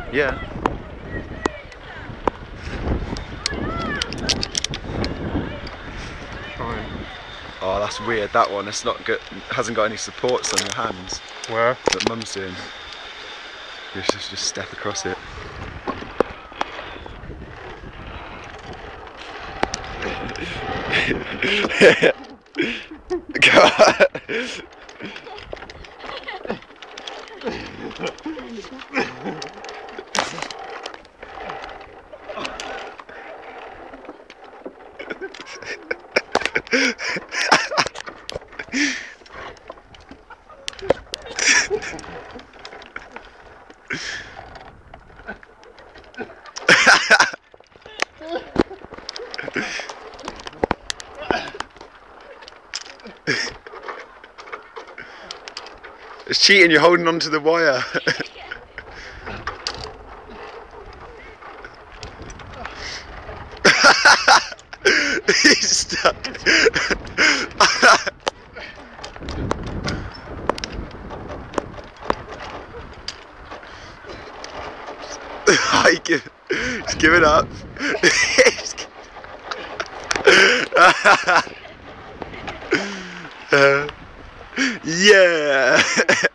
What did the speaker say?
Yeah. Fine. Oh, that's weird, that one. It's not good. Hasn't got any supports on your hands. Where? That Mum's doing. You just step across it. God. It's cheating, you're holding onto the wire. He's stuck. He's giving up. Yeah.